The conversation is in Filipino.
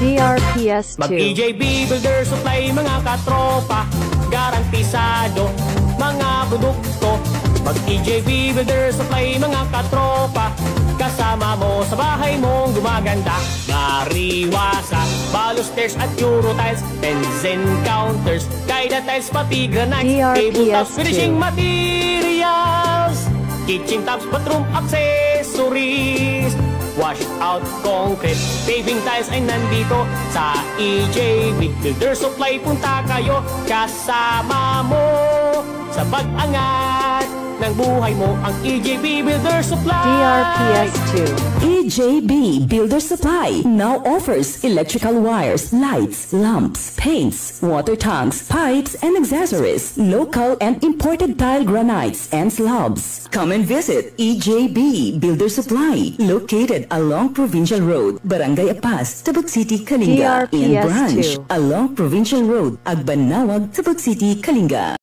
DRPS 2. Mag-EJB Builder Supply mga katropa, garantisado mga produkto. Mag-EJB Builder Supply mga katropa, kasama mo sa bahay mong gumaganda. Mariwasa, balusters at Euro tiles, benzene counters, guided tiles pati granites, tabletops, finishing materials, kitchen tops, bathroom accessories, wash out concrete, paving tiles ay nandito sa EJB Builder Supply. Punta kayo, kasama mo sa pag-angat ng buhay mo ang EJB Builder Supply. DRPS 2. EJB Builder Supply now offers electrical wires, lights, lamps, paints, water tanks, pipes, and accessories, local and imported tile granites and slabs. Come and visit EJB Builder Supply, located along Provincial Road, Barangay Apas, Tabuk City, Kalinga, in DRPS branch 2. along Provincial Road, Agbanawag, Tabuk City, Kalinga.